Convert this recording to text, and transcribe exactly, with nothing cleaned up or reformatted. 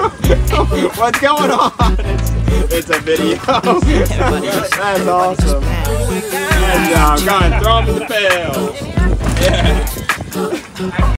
What's going on? It's, it's a video. That's awesome. Good job. Go ahead, throw him in the pail. Yeah.